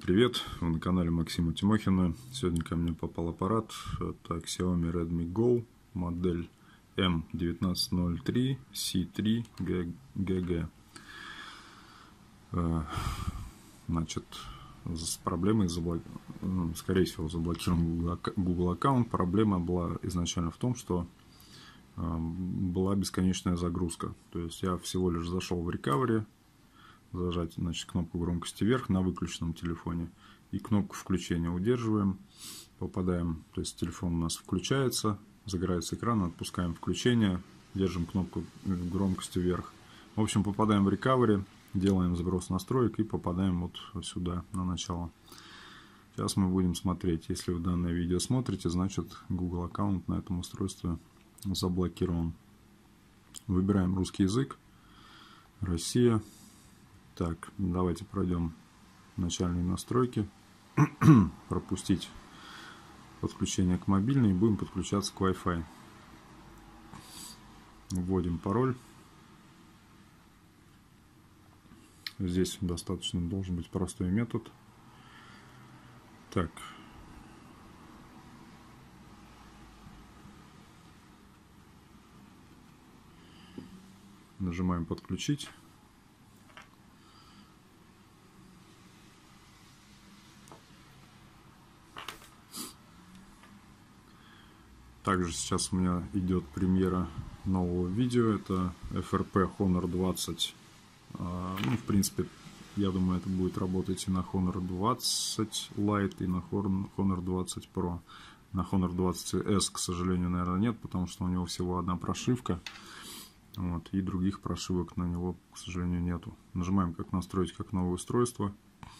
привет! Вы на канале Максима Тимохина. Сегодня ко мне попал аппарат. Это Xiaomi Redmi Go, модель M1903C3GG. Значит, с проблемой, скорее всего, заблокирован Google аккаунт. Проблема была изначально в том, что была бесконечная загрузка. То есть я всего лишь зашел в Recovery, зажать, значит, кнопку громкости вверх на выключенном телефоне и кнопку включения удерживаем, попадаем, то есть телефон у нас включается, загорается экран, отпускаем включение, держим кнопку громкости вверх. В общем, попадаем в Recovery, делаем сброс настроек и попадаем вот сюда на начало. Сейчас мы будем смотреть. Если вы данное видео смотрите, значит Google аккаунт на этом устройстве заблокирован. Выбираем русский язык, Россия. Так, давайте пройдем начальные настройки, пропустить подключение к мобильной и будем подключаться к Wi-Fi. Вводим пароль. Здесь достаточно должен быть простой метод. Так. Нажимаем подключить. Также сейчас у меня идет премьера нового видео. Это FRP Honor 20. Ну, в принципе, я думаю, это будет работать и на Honor 20 Lite, и на Honor 20 Pro. На Honor 20S, к сожалению, наверное, нет, потому что у него всего одна прошивка. Вот, и других прошивок на него, к сожалению, нету. Нажимаем «Как настроить как новое устройство».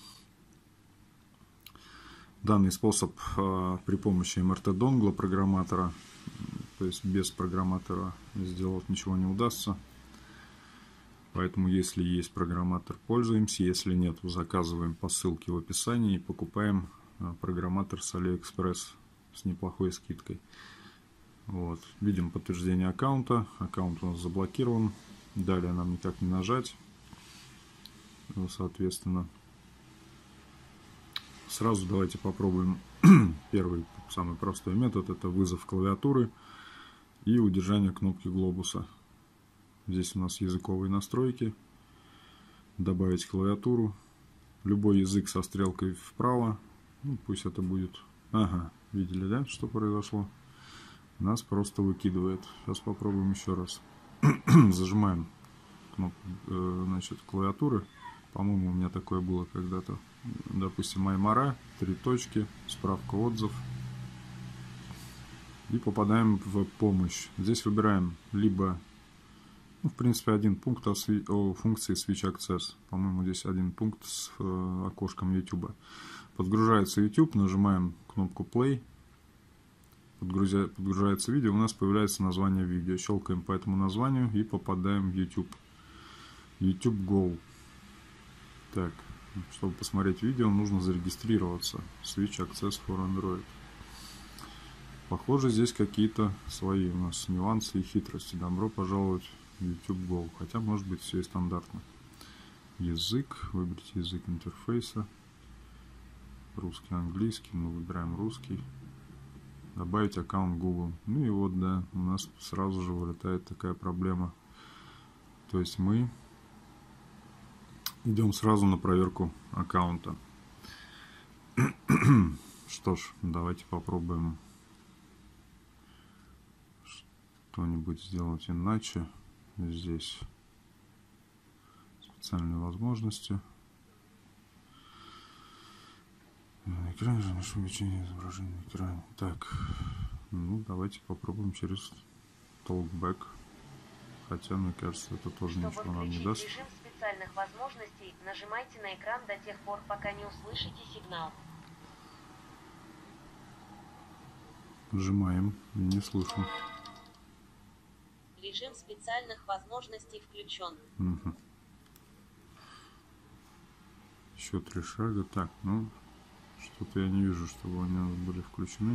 Данный способ при помощи MRT-донгла программатора, то есть без программатора сделать ничего не удастся. Поэтому, если есть программатор, пользуемся. Если нет, заказываем по ссылке в описании и покупаем программатор с AliExpress с неплохой скидкой. Вот. Видим подтверждение аккаунта. Аккаунт у нас заблокирован. Далее нам никак не нажать. Соответственно, сразу давайте попробуем первый, самый простой метод. Это вызов клавиатуры и удержание кнопки глобуса. Здесь у нас языковые настройки. Добавить клавиатуру. Любой язык со стрелкой вправо. Ну, пусть это будет... Ага, видели, да, что произошло? Нас просто выкидывает. Сейчас попробуем еще раз. Зажимаем кнопку, значит, клавиатуры. По-моему, у меня такое было когда-то. Допустим, Аймара, 3 точки, справка, отзыв. И попадаем в помощь. Здесь выбираем либо, ну, в принципе, один пункт о функции Switch Access. По-моему, здесь один пункт с окошком YouTube. Подгружается YouTube, нажимаем кнопку Play. Подгружается видео, у нас появляется название видео. Щелкаем по этому названию и попадаем в YouTube. YouTube Go. Так, чтобы посмотреть видео, нужно зарегистрироваться. Switch Access for Android. Похоже, здесь какие-то свои у нас нюансы и хитрости. Добро пожаловать в YouTube Go. Хотя, может быть, все и стандартно. Язык. Выберите язык интерфейса. Русский, английский. Мы выбираем русский. Добавить аккаунт Google. Ну и вот, да, у нас сразу же вылетает такая проблема. То есть мы идем сразу на проверку аккаунта. Что ж, давайте попробуем что-нибудь сделать иначе. Здесь специальные возможности. На экране же наше увеличение изображения на экране. Так, ну давайте попробуем через Talkback. Хотя, мне кажется, это тоже ничего нам не даст. Режим специальных возможностей, нажимайте на экран до тех пор, пока не услышите сигнал. Нажимаем, не слышу. Режим специальных возможностей включен. Угу. Еще 3 шага. Так, ну, что-то я не вижу, чтобы они были включены.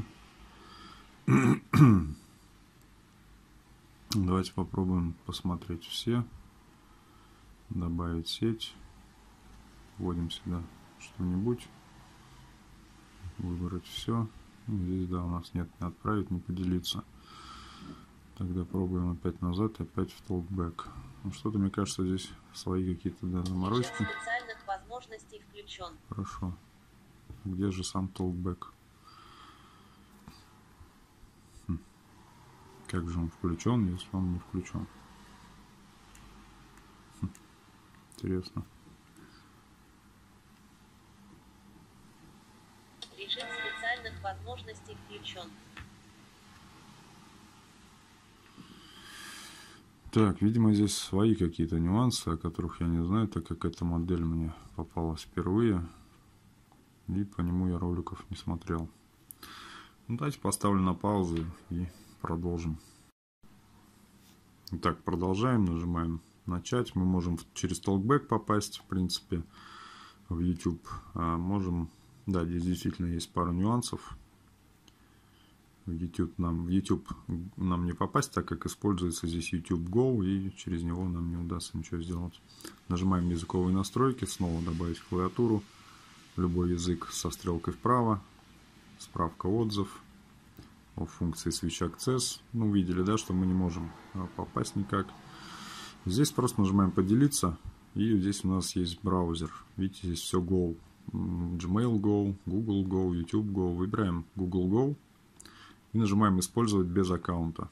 Давайте попробуем посмотреть все. Добавить сеть. Вводим сюда что-нибудь. выбрать все. Здесь, да, у нас нет, не отправить, не поделиться. Тогда пробуем опять назад, опять в Talkback. Ну, что-то, мне кажется, здесь свои какие-то, да, заморочки. Специальных возможностей включен. Хорошо. Где же сам Talkback? Как же он включен, если он не включен? Интересно. Режим специальных возможностей включен. Так, видимо, здесь свои какие-то нюансы, о которых я не знаю, так как эта модель мне попалась впервые. И по нему я роликов не смотрел. Ну, давайте поставлю на паузу и продолжим. Итак, продолжаем, нажимаем начать. Мы можем через Talkback попасть, в принципе, в YouTube. Можем, да, здесь действительно есть пару нюансов. В YouTube нам не попасть, так как используется здесь YouTube Go, и через него нам не удастся ничего сделать. Нажимаем языковые настройки, снова добавить клавиатуру, любой язык со стрелкой вправо, справка отзыв, о функции Switch Access. Ну, видели, да, что мы не можем попасть никак. Здесь просто нажимаем поделиться, и здесь у нас есть браузер. Видите, здесь все Go. Gmail Go, Google Go, YouTube Go. Выбираем Google Go. И нажимаем «Использовать без аккаунта».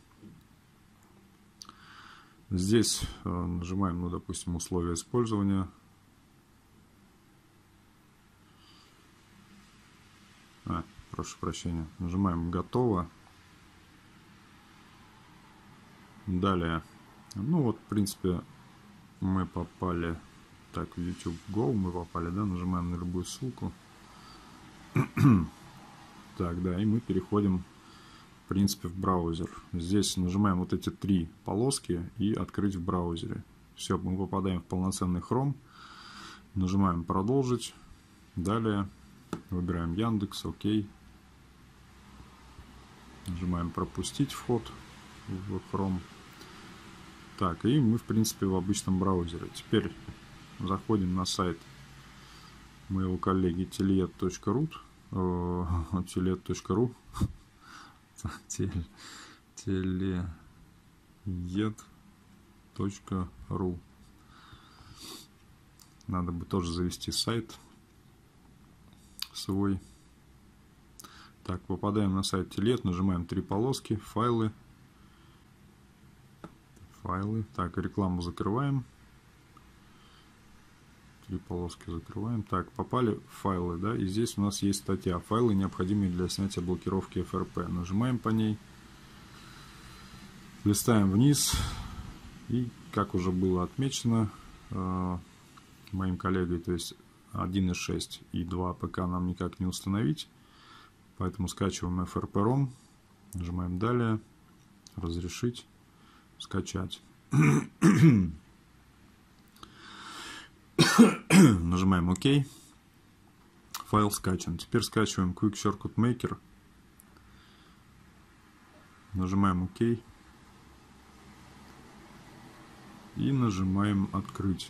Здесь нажимаем, ну, допустим, условия использования. Прошу прощения. Нажимаем «Готово». Далее. Ну вот, в принципе, мы попали... Так, в YouTube Go мы попали, да? Нажимаем на любую ссылку. Так, да, и мы переходим... В принципе, в браузер. Здесь нажимаем вот эти три полоски и открыть в браузере. Все, мы попадаем в полноценный Chrome. Нажимаем продолжить. Далее выбираем Яндекс, ОК. Нажимаем пропустить вход в Chrome. Так, и мы, в принципе, в обычном браузере. Теперь заходим на сайт моего коллеги teled.ru. teled.ru. Надо бы тоже завести сайт свой. Так, попадаем на сайт Teled, нажимаем три полоски, файлы. Так, рекламу закрываем. Три полоски закрываем. Так, попали в файлы, да, и здесь у нас есть статья. Файлы, необходимые для снятия блокировки FRP. Нажимаем по ней. Листаем вниз. И, как уже было отмечено моим коллегой, то есть 1.6 и 2 АПК нам никак не установить. Поэтому скачиваем FRP-ROM. Нажимаем «Далее», «Разрешить», «Скачать». Нажимаем ОК. Файл скачан. Теперь скачиваем Quick Shortcut Maker. Нажимаем ОК. И нажимаем «Открыть».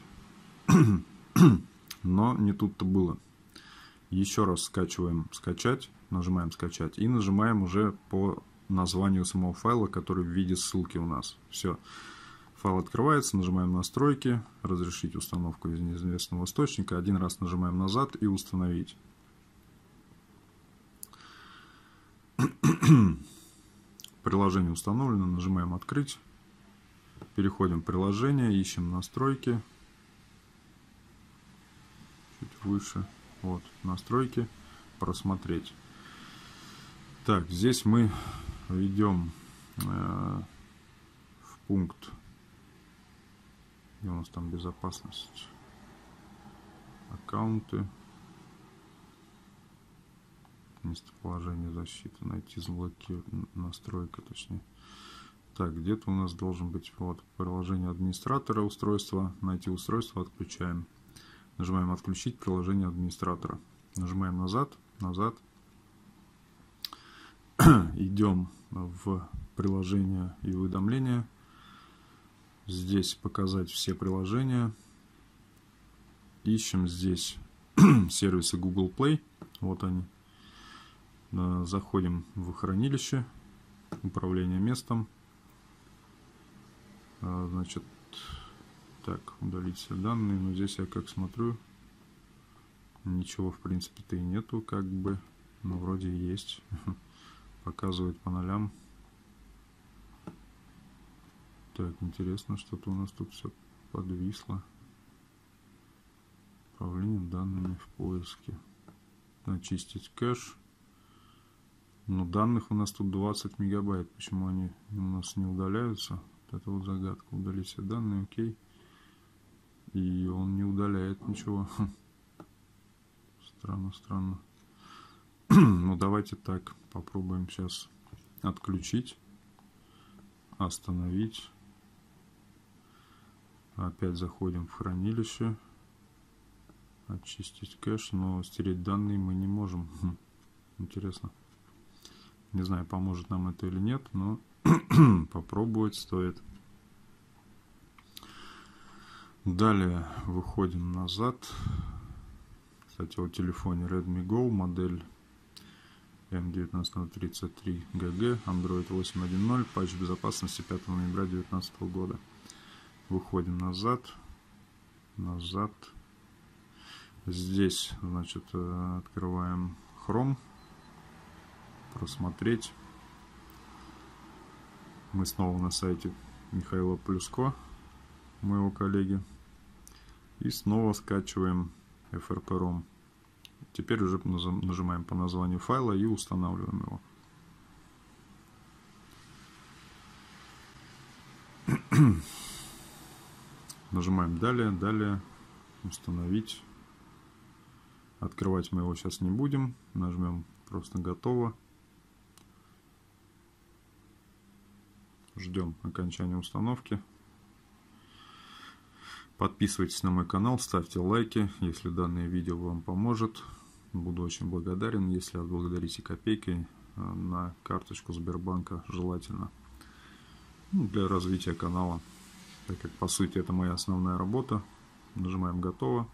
Но не тут-то было. Еще раз скачиваем «Скачать». Нажимаем «Скачать». И нажимаем уже по названию самого файла, который в виде ссылки у нас. Все. Файл открывается, нажимаем «Настройки», «Разрешить установку из неизвестного источника». Один раз нажимаем «Назад» и «Установить». Приложение установлено, нажимаем «Открыть». Переходим в приложение, ищем «Настройки». Чуть выше. Вот, «Настройки», «Просмотреть». Так, здесь мы идем в пункт, где у нас там безопасность, аккаунты, местоположение защиты, найти настройка, точнее. Так, где-то у нас должен быть вот приложение администратора устройства, найти устройство, отключаем. Нажимаем «Отключить приложение администратора». Нажимаем «Назад», «Назад». Идем в приложение и уведомления. Здесь показать все приложения. Ищем здесь сервисы Google Play. Вот они. Заходим в хранилище, управление местом. Значит, так, удалить все данные. Но здесь я как смотрю, ничего в принципе-то и нету, как бы. Но вроде и есть. Показывает по нолям. Так, интересно, что-то у нас тут все подвисло. Управление данными в поиске. Очистить кэш. Но данных у нас тут 20 мегабайт. Почему они у нас не удаляются? Вот это вот загадка. Удалить все данные, окей. И он не удаляет ничего. Странно, странно. Ну давайте так. Попробуем сейчас отключить. Остановить. Опять заходим в хранилище. Очистить кэш. Но стереть данные мы не можем. Интересно. Не знаю, поможет нам это или нет, но попробовать стоит. Далее выходим назад. Кстати, о телефоне Redmi Go, модель M19033GG, Android 8.1.0, патч безопасности 5 ноября 2019 года. Выходим назад. Назад. Здесь, значит, открываем Chrome. Просмотреть. Мы снова на сайте Михаила Плюско, моего коллеги. И снова скачиваем FRP-ROM. Теперь уже нажимаем по названию файла и устанавливаем его. Нажимаем далее, далее, установить. Открывать мы его сейчас не будем. Нажмем просто готово. Ждем окончания установки. Подписывайтесь на мой канал, ставьте лайки, если данное видео вам поможет. Буду очень благодарен, если отблагодарите копейкой на карточку Сбербанка, желательно. Для развития канала, так как по сути это моя основная работа. Нажимаем готово.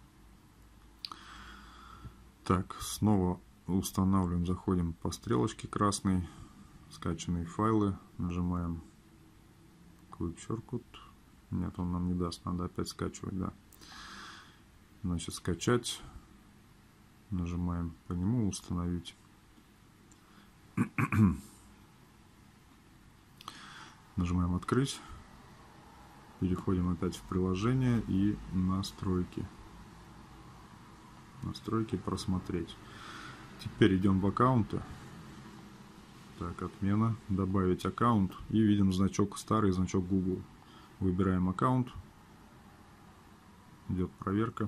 Так, снова устанавливаем, заходим по стрелочке красной. Скачанные файлы, нажимаем Quick Shortcut. Нет, он нам не даст, надо опять скачивать, да. Значит, скачать. Нажимаем по нему, установить. Нажимаем открыть. Переходим опять в приложение и настройки. Настройки просмотреть. Теперь идем в аккаунты. Так, отмена, добавить аккаунт, и видим значок старый, значок Google. Выбираем аккаунт, идет проверка.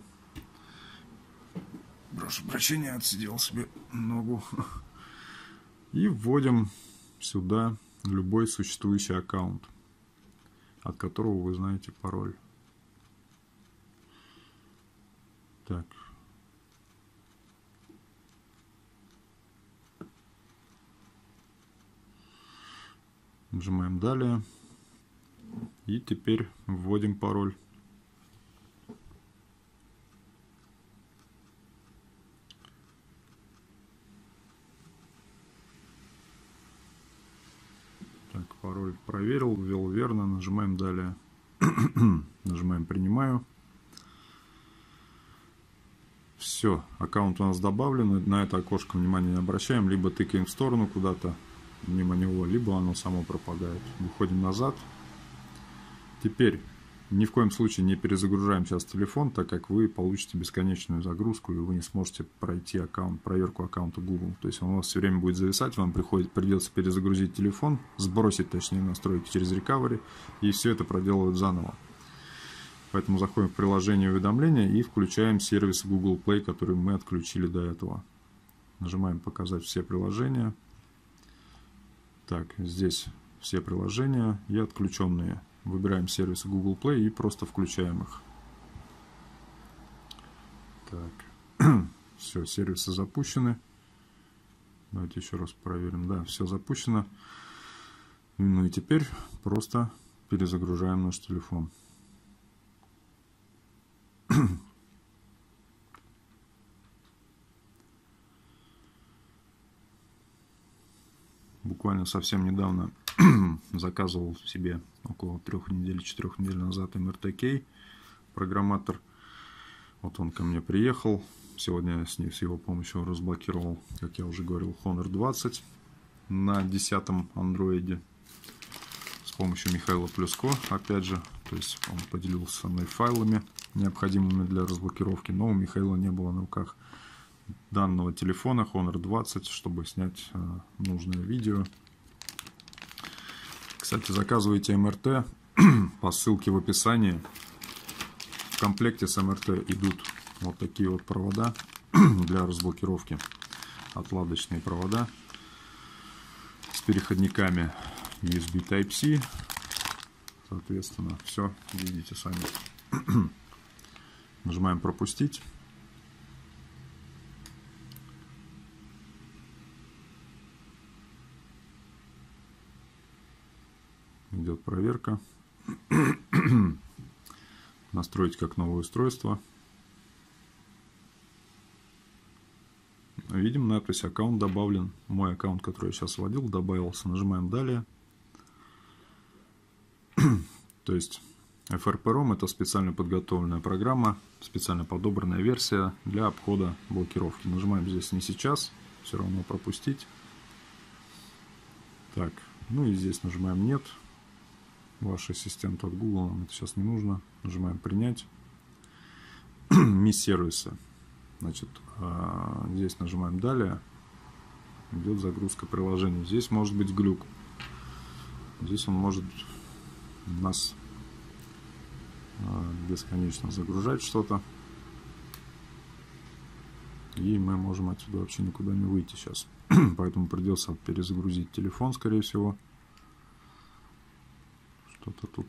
Прошу прощения, отсидел себе ногу. И вводим сюда любой существующий аккаунт, от которого вы знаете пароль. Так. Нажимаем далее. И теперь вводим пароль. Так, пароль проверил, ввел верно. Нажимаем далее. Нажимаем принимаю. Все, аккаунт у нас добавлен. На это окошко внимания не обращаем. Либо тыкаем в сторону куда-то мимо него, либо оно само пропадает. Выходим назад. Теперь ни в коем случае не перезагружаем сейчас телефон, так как вы получите бесконечную загрузку и вы не сможете пройти проверку аккаунта Google. То есть он у вас все время будет зависать, вам придется перезагрузить телефон, сбросить точнее настройки через recovery и все это проделывать заново. Поэтому заходим в приложение уведомления и включаем сервис Google Play, который мы отключили до этого. Нажимаем показать все приложения. Так, здесь все приложения и отключенные. Выбираем сервисы Google Play и просто включаем их. Так, все, сервисы запущены. Давайте еще раз проверим. Да, все запущено. Ну и теперь просто перезагружаем наш телефон. Буквально совсем недавно заказывал себе около 3 недель, 4 недель назад MRTK программатор. Вот он ко мне приехал. Сегодня я с его помощью разблокировал, как я уже говорил, Honor 20 на 10-м андроиде с помощью Михаила Плюско, опять же. То есть он поделился со мной файлами, необходимыми для разблокировки, но у Михаила не было на руках данного телефона Honor 20, чтобы снять нужное видео. Кстати, заказывайте МРТ по ссылке в описании. В комплекте с МРТ идут вот такие вот провода для разблокировки, отладочные провода с переходниками USB Type-C. Соответственно, все видите сами. Нажимаем пропустить. Идет проверка. Настроить как новое устройство. Видим надпись «Аккаунт добавлен». Мой аккаунт, который я сейчас вводил, добавился. Нажимаем «Далее». То есть FRP-ROM — это специально подготовленная программа, специально подобранная версия для обхода блокировки. Нажимаем здесь «Не сейчас», все равно пропустить. Так, ну и здесь нажимаем «Нет». Ваш ассистент от Google, нам это сейчас не нужно. Нажимаем «Принять». МИ сервиса. Значит, здесь нажимаем «Далее». Идет загрузка приложения. Здесь может быть глюк. Здесь он может нас бесконечно загружать что-то. И мы можем отсюда вообще никуда не выйти сейчас. Поэтому придется перезагрузить телефон, скорее всего. Что-то тут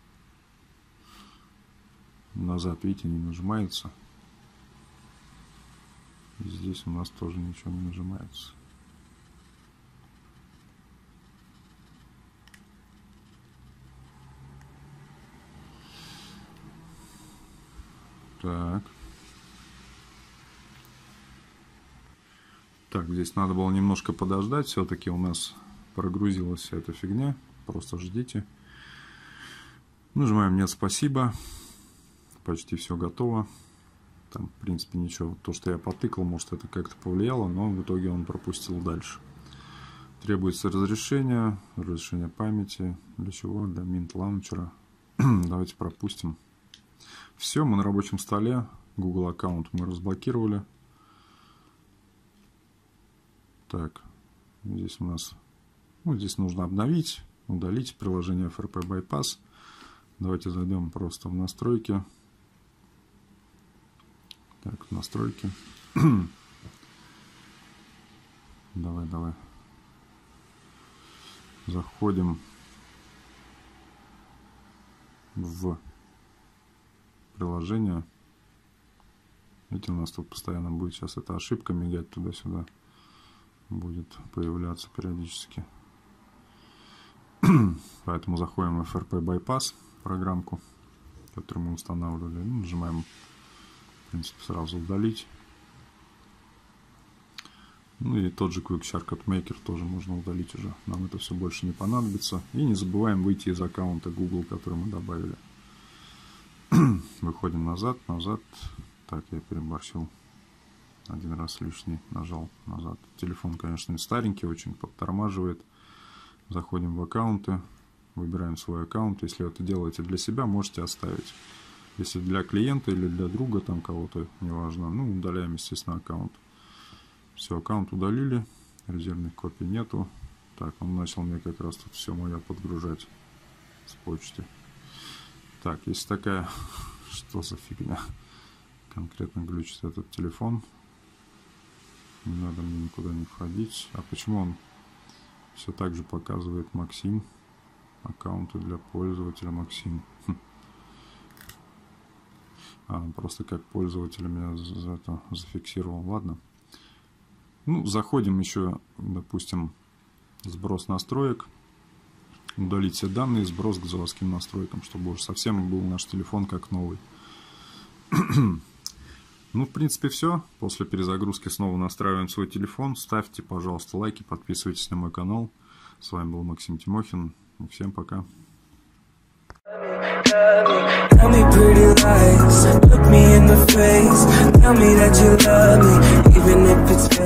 назад, видите, не нажимается. И здесь у нас тоже ничего не нажимается. Так, здесь надо было немножко подождать. Все-таки у нас прогрузилась вся эта фигня. Просто ждите. Нажимаем «Нет, спасибо». Почти все готово. Там, в принципе, ничего. То, что я потыкал, может, это как-то повлияло, но в итоге он пропустил дальше. Требуется разрешение памяти. Для чего? Для Mint Launcher. Давайте пропустим. Все, мы на рабочем столе. Google аккаунт мы разблокировали. Так, здесь у нас... Ну, здесь нужно обновить, удалить приложение FRP Bypass. Давайте зайдем просто в настройки. Так, в настройки. Давай. Заходим в приложение. Видите, у нас тут постоянно будет сейчас эта ошибка мигать туда-сюда. Будет появляться периодически. Поэтому заходим в FRP Bypass, программку, которую мы устанавливали. Нажимаем, в принципе, сразу удалить. Ну и тот же Quick Shortcut Maker тоже можно удалить уже. Нам это все больше не понадобится. И не забываем выйти из аккаунта Google, который мы добавили. Выходим назад. Так, я переборщил. Один раз лишний нажал назад. Телефон, конечно, старенький, очень подтормаживает. Заходим в аккаунты. Выбираем свой аккаунт. Если это делаете для себя, можете оставить. Если для клиента или для друга, там кого-то, неважно. Ну, удаляем, естественно, аккаунт. Все, аккаунт удалили. Резервных копий нету. Так, он начал мне как раз тут все мое подгружать с почты. Так, есть такая... Что за фигня? Конкретно глючит этот телефон. Не надо мне никуда не входить. А почему он все так же показывает Максим? Аккаунты для пользователя Максим. Просто как пользователь меня за это зафиксировал. Ладно. Ну, заходим еще, допустим, сброс настроек. Удалить все данные, сброс к заводским настройкам, чтобы уже совсем был наш телефон как новый. Ну, в принципе, все. После перезагрузки снова настраиваем свой телефон. Ставьте, пожалуйста, лайки, подписывайтесь на мой канал. С вами был Максим Тимохин. Всем пока. Tell me pretty lies, look me in the face, tell me that you love me, even if it's